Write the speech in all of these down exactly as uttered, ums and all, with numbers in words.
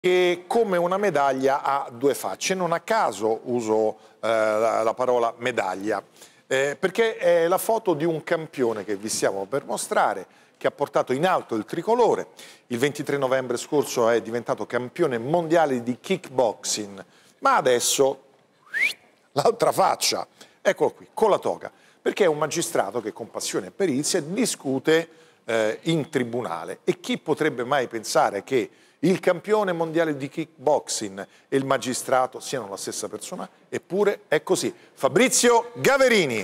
che come una medaglia ha due facce. Non a caso uso eh, la, la parola medaglia, eh, perché è la foto di un campione che vi stiamo per mostrare, che ha portato in alto il tricolore. Il ventitré novembre scorso è diventato campione mondiale di kickboxing, ma adesso l'altra faccia, eccolo qui, con la toga, perché è un magistrato che con passione e perizia discute eh, in tribunale. E chi potrebbe mai pensare che il campione mondiale di kickboxing e il magistrato siano la stessa persona? Eppure è così. Fabrizio Gaverini.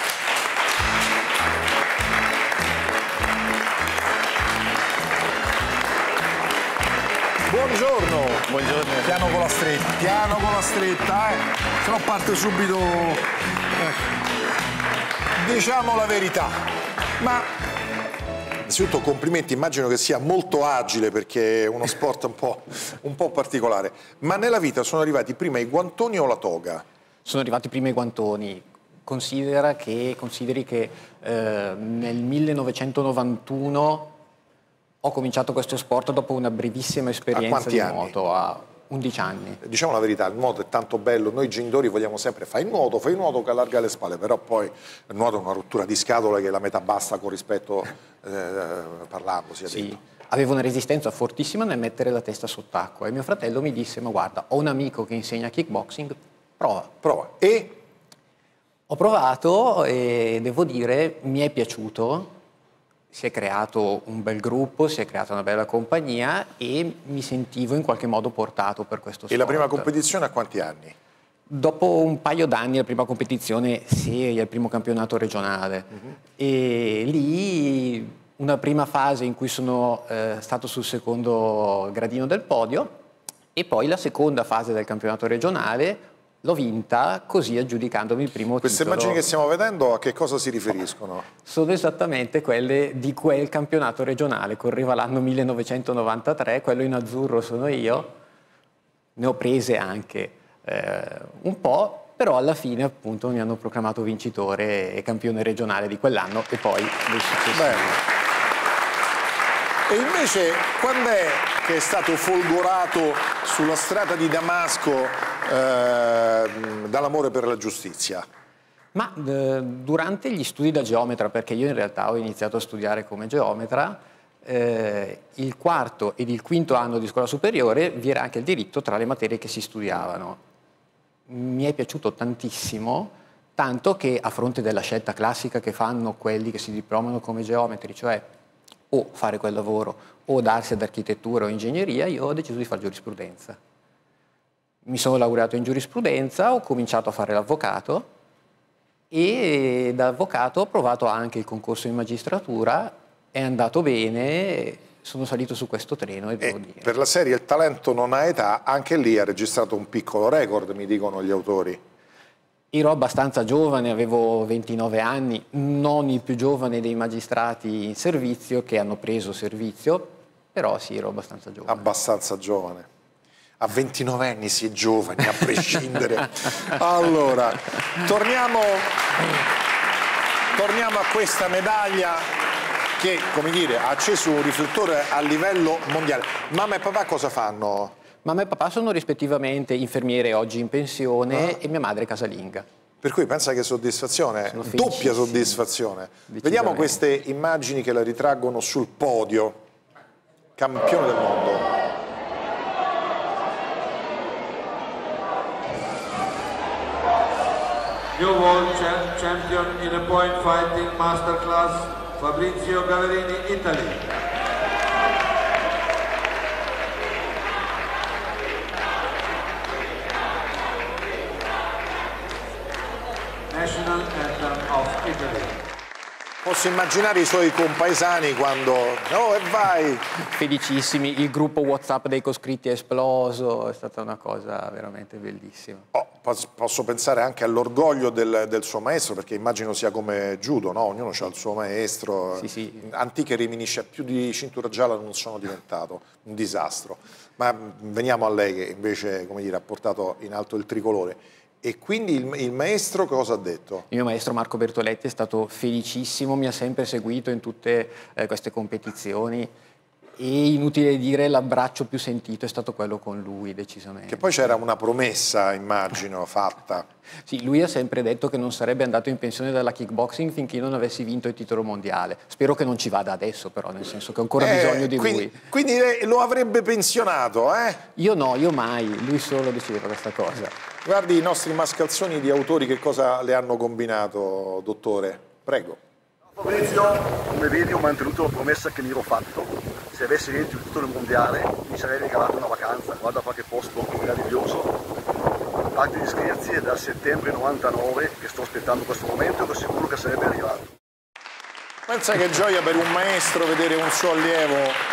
Buongiorno. Buongiorno. Piano con la stretta, piano con la stretta, eh. Se no parte subito. Ecco. Diciamo la verità. Ma innanzitutto complimenti, immagino che sia molto agile perché è uno sport un po', un po' particolare. Ma nella vita sono arrivati prima i guantoni o la toga? Sono arrivati prima i guantoni. Considera che, consideri che eh, nel millenovecentonovantuno ho cominciato questo sport dopo una brevissima esperienza di nuoto, a undici anni. Diciamo la verità, il nuoto è tanto bello, noi genitori vogliamo sempre fai il nuoto, fai il nuoto che allarga le spalle, però poi il nuoto è una rottura di scatole che è la metà bassa con rispetto eh, parlando, sia sì. detto. Avevo una resistenza fortissima nel mettere la testa sott'acqua e mio fratello mi disse: ma guarda, ho un amico che insegna kickboxing, prova. Prova. E? Ho provato e devo dire mi è piaciuto. Si è creato un bel gruppo, si è creata una bella compagnia e mi sentivo in qualche modo portato per questo sport. E la prima competizione a quanti anni? Dopo un paio d'anni la prima competizione seria, il primo campionato regionale. Uh-huh. E lì una prima fase in cui sono eh, stato sul secondo gradino del podio e poi la seconda fase del campionato regionale l'ho vinta così aggiudicandomi il primo Queste titolo. immagini che stiamo vedendo a che cosa si riferiscono? Sono esattamente quelle di quel campionato regionale, correva l'anno millenovecentonovantatré, quello in azzurro sono io, ne ho prese anche eh, un po', però alla fine appunto mi hanno proclamato vincitore e campione regionale di quell'anno e poi dei successivi. Bene. E invece quando è che è stato folgorato sulla strada di Damasco eh, dall'amore per la giustizia? Ma eh, durante gli studi da geometra, perché io in realtà ho iniziato a studiare come geometra, eh, il quarto ed il quinto anno di scuola superiore vi era anche il diritto tra le materie che si studiavano. Mi è piaciuto tantissimo, tanto che a fronte della scelta classica che fanno quelli che si diplomano come geometri, cioè o fare quel lavoro o darsi ad architettura o ingegneria, io ho deciso di fare giurisprudenza. Mi sono laureato in giurisprudenza, ho cominciato a fare l'avvocato e da avvocato ho provato anche il concorso in magistratura, è andato bene, sono salito su questo treno e devo e dire. Per la serie Il talento non ha età, anche lì ha registrato un piccolo record, mi dicono gli autori. Ero abbastanza giovane, avevo ventinove anni, non il più giovane dei magistrati in servizio che hanno preso servizio, però sì, ero abbastanza giovane. Abbastanza giovane. A ventinove anni si è giovani, a prescindere. Allora, torniamo, torniamo a questa medaglia che, come dire, ha acceso un riflettore a livello mondiale. Mamma e papà cosa fanno? Mamma e papà sono rispettivamente infermiere oggi in pensione ah. e mia madre casalinga. Per cui pensa che soddisfazione, doppia soddisfazione. Vediamo queste immagini che la ritraggono sul podio. Campione del mondo. New World Champion in a Point Fighting Masterclass, Fabrizio Gaverini, Italy. National Anthem of Italy. Posso immaginare i suoi compaesani quando... Oh, e vai! Felicissimi, il gruppo WhatsApp dei coscritti è esploso, è stata una cosa veramente bellissima. Oh, posso pensare anche all'orgoglio del, del suo maestro, perché immagino sia come judo, no? Ognuno ha il suo maestro. Sì, sì. Antiche riminisce, più di cintura gialla non sono diventato, un disastro. Ma veniamo a lei che invece, come dire, ha portato in alto il tricolore. E quindi il, il maestro cosa ha detto? Il mio maestro Marco Bertoletti è stato felicissimo, mi ha sempre seguito in tutte eh, queste competizioni e inutile dire l'abbraccio più sentito è stato quello con lui, decisamente. Che poi c'era una promessa, immagino, fatta. Sì, lui ha sempre detto che non sarebbe andato in pensione dalla kickboxing finché non avessi vinto il titolo mondiale. Spero che non ci vada adesso, però, nel senso che ho ancora Eh, bisogno di quindi, lui. Quindi lo avrebbe pensionato, eh? Io no, io mai, lui solo decideva questa cosa. Guardi i nostri mascalzoni di autori che cosa le hanno combinato, dottore. Prego. Fabrizio, come vedi ho mantenuto la promessa che mi ero fatto. Se avessi vinto il titolo mondiale mi sarei regalato una vacanza, guarda qualche posto meraviglioso. A parte gli scherzi, è dal settembre novantanove che sto aspettando questo momento e ero sicuro che sarebbe arrivato. Pensa che gioia per un maestro vedere un suo allievo.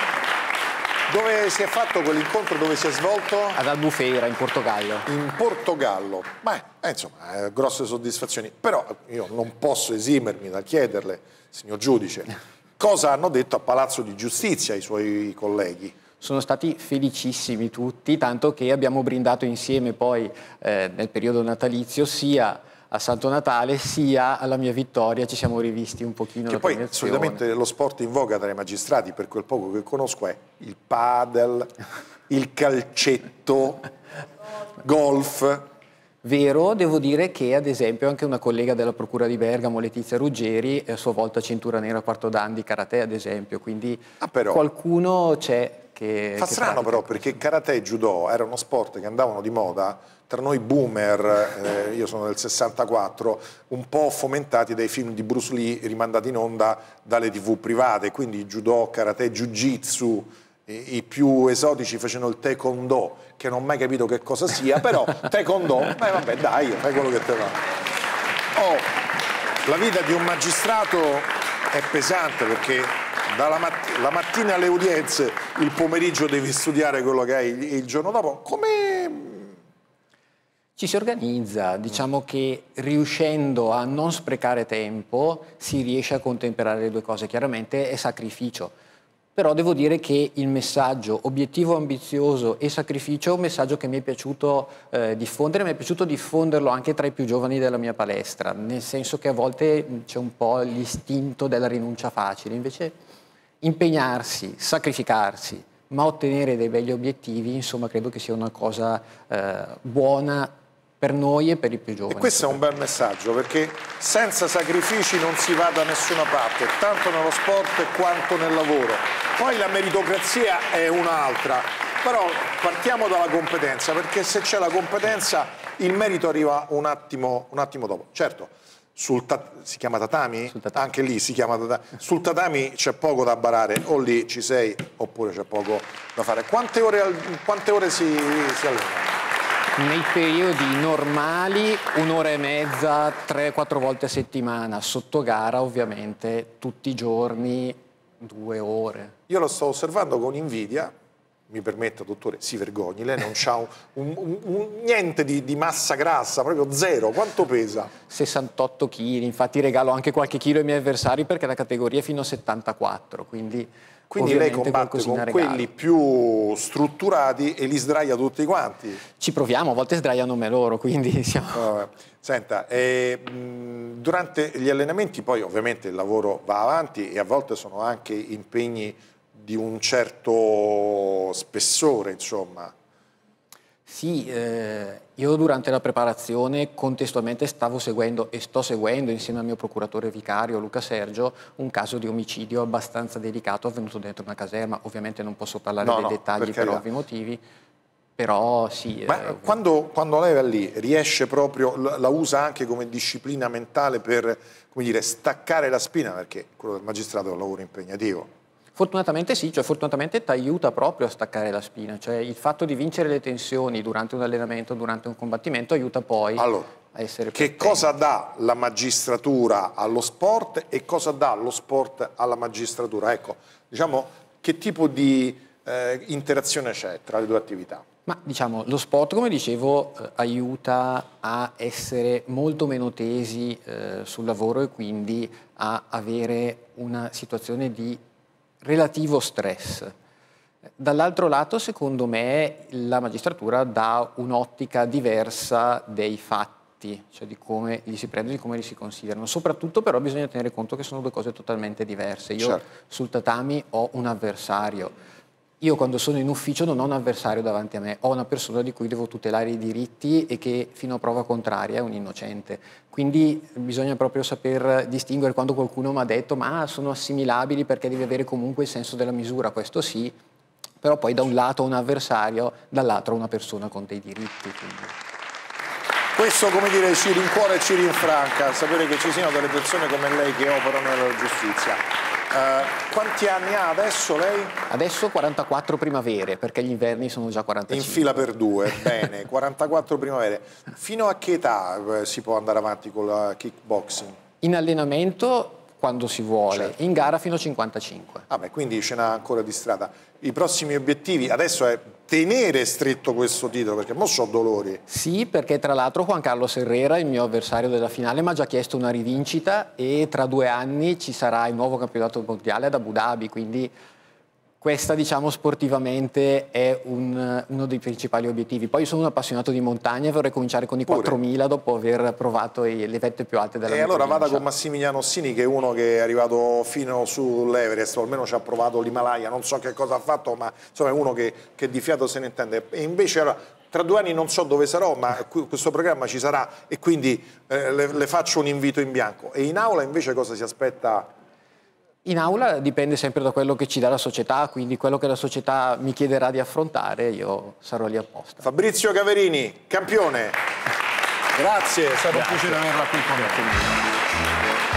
Dove si è fatto quell'incontro, dove si è svolto? Ad Albufeira, in Portogallo. In Portogallo. Beh, eh, insomma, eh, grosse soddisfazioni. Però io non posso esimermi dal chiederle, signor giudice, cosa hanno detto a Palazzo di Giustizia i suoi colleghi? Sono stati felicissimi tutti, tanto che abbiamo brindato insieme poi eh, nel periodo natalizio sia a Santo Natale sia alla mia vittoria, ci siamo rivisti un pochino. Che poi solitamente lo sport in voga tra i magistrati, per quel poco che conosco, è il padel, il calcetto, golf. Vero, devo dire che ad esempio anche una collega della Procura di Bergamo, Letizia Ruggeri, è a sua volta cintura nera quarto dan di karate ad esempio, quindi ah, però, qualcuno c'è che... Fa che strano pratica. però, perché karate e judo erano sport che andavano di moda tra noi boomer, eh, io sono del sessantaquattro, un po' fomentati dai film di Bruce Lee rimandati in onda dalle tv private, quindi judo, karate, jiu-jitsu, i, i più esotici facevano il taekwondo, che non ho mai capito che cosa sia, però taekwondo, beh vabbè dai, fai quello che te va. Oh, la vita di un magistrato è pesante perché dalla matt- la mattina alle udienze, il pomeriggio devi studiare quello che hai il, il giorno dopo. Come... Ci si organizza, diciamo che riuscendo a non sprecare tempo si riesce a contemperare le due cose, chiaramente è sacrificio, però devo dire che il messaggio obiettivo ambizioso e sacrificio è un messaggio che mi è piaciuto eh, diffondere, mi è piaciuto diffonderlo anche tra i più giovani della mia palestra, nel senso che a volte c'è un po' l'istinto della rinuncia facile, invece impegnarsi, sacrificarsi, ma ottenere dei begli obiettivi, insomma credo che sia una cosa eh, buona per noi e per i più giovani. E questo è un bel messaggio, perché senza sacrifici non si va da nessuna parte, tanto nello sport quanto nel lavoro. Poi la meritocrazia è un'altra, però partiamo dalla competenza, perché se c'è la competenza il merito arriva un attimo, un attimo dopo. Certo, sul si chiama tatami? Sul tatami? Anche lì si chiama tatami. Sul tatami c'è poco da barare, o lì ci sei oppure c'è poco da fare. Quante ore, quante ore si, si allena? Nei periodi normali un'ora e mezza, tre quattro volte a settimana, sotto gara ovviamente tutti i giorni due ore. Io lo sto osservando con invidia, mi permetta dottore, si vergogni, lei non c'ha un, un, un, un, niente di, di massa grassa, proprio zero, quanto pesa? sessantotto chili, infatti regalo anche qualche chilo ai miei avversari perché la categoria è fino a settantaquattro, quindi... Quindi lei combatte con regalo. quelli più strutturati e li sdraia tutti quanti? Ci proviamo, a volte sdraiano me loro, quindi siamo... Vabbè. Senta, eh, mh, durante gli allenamenti poi ovviamente il lavoro va avanti e a volte sono anche impegni di un certo spessore, insomma. Sì, eh, io durante la preparazione contestualmente stavo seguendo e sto seguendo insieme al mio procuratore vicario Luca Sergio un caso di omicidio abbastanza delicato avvenuto dentro una caserma. Ovviamente non posso parlare no, dei no, dettagli per no. ovvi motivi, però sì. Ma eh, quando, quando lei va lì riesce proprio, la usa anche come disciplina mentale per, come dire, staccare la spina, perché quello del magistrato è un lavoro impegnativo. Fortunatamente sì, cioè fortunatamente ti aiuta proprio a staccare la spina, cioè il fatto di vincere le tensioni durante un allenamento, durante un combattimento aiuta poi allora, a essere più che attenti. cosa dà la magistratura allo sport e cosa dà lo sport alla magistratura? Ecco, diciamo, che tipo di eh, interazione c'è tra le due attività? Ma diciamo, lo sport, come dicevo, eh, aiuta a essere molto meno tesi eh, sul lavoro e quindi a avere una situazione di relativo stress. Dall'altro lato, secondo me, la magistratura dà un'ottica diversa dei fatti diritti, cioè di come li si prendono e di come li si considerano. Soprattutto però bisogna tenere conto che sono due cose totalmente diverse. Io certo. sul tatami ho un avversario. Io quando sono in ufficio non ho un avversario davanti a me, ho una persona di cui devo tutelare i diritti e che fino a prova contraria è un innocente. Quindi bisogna proprio saper distinguere quando qualcuno mi ha detto ma sono assimilabili perché devi avere comunque il senso della misura, questo sì, però poi da un lato un avversario, dall'altro una persona con dei diritti. Quindi. Questo, come dire, ci rincuora e ci rinfranca, sapere che ci siano delle persone come lei che operano nella giustizia. Uh, quanti anni ha adesso lei? Adesso quarantaquattro primavere, perché gli inverni sono già quarantacinque. In fila per due, bene, quarantaquattro primavere. Fino a che età eh, si può andare avanti con la kickboxing? In allenamento quando si vuole, certo. In gara fino a cinquantacinque. Ah beh, quindi ce n'ha ancora di strada. I prossimi obiettivi adesso è tenere stretto questo titolo, perché mo so dolori. Sì, perché tra l'altro Juan Carlos Herrera, il mio avversario della finale, mi ha già chiesto una rivincita e tra due anni ci sarà il nuovo campionato mondiale ad Abu Dhabi, quindi questa, diciamo, sportivamente è un, uno dei principali obiettivi. Poi io sono un appassionato di montagna e vorrei cominciare con i quattromila dopo aver provato i, le vette più alte della E mia allora provincia. vada con Massimiliano Ossini, che è uno che è arrivato fino sull'Everest, o almeno ci ha provato l'Himalaya, non so che cosa ha fatto, ma insomma è uno che, che di fiato se ne intende. E invece allora, tra due anni non so dove sarò, ma questo programma ci sarà e quindi eh, le, le faccio un invito in bianco. E in aula invece cosa si aspetta? In aula dipende sempre da quello che ci dà la società, quindi quello che la società mi chiederà di affrontare, io sarò lì apposta. Fabrizio Gaverini, campione. Grazie, è stato Grazie. un piacere averla qui con me.